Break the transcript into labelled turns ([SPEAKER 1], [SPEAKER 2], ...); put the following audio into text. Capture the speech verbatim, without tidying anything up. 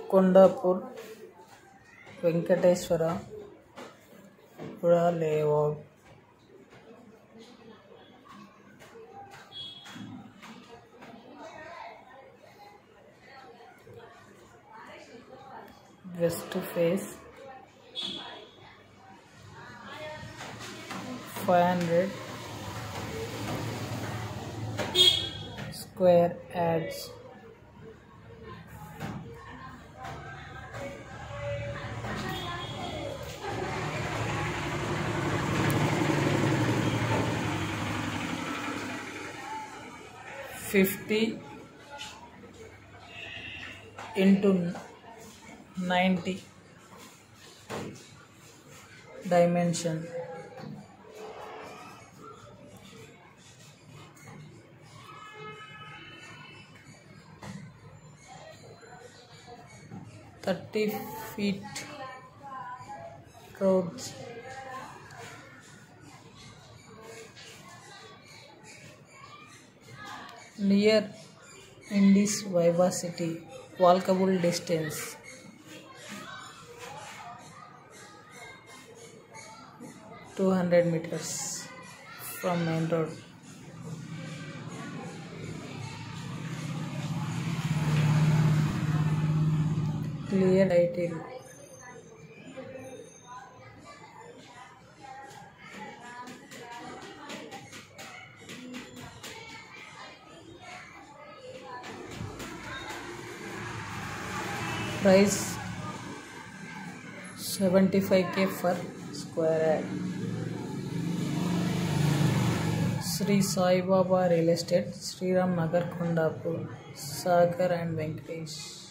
[SPEAKER 1] Kondapur Venkateshwara Pura layout. West face five hundred square yards. Fifty into ninety dimension. thirty feet roads. Near Indus Vivacity, walkable distance. two hundred meters from main road. Clear title. Price seventy-five K for square yard. Sri Sai Baba Real Estate, Sriram Nagar, Kondapur, Sagar and Venkatesh.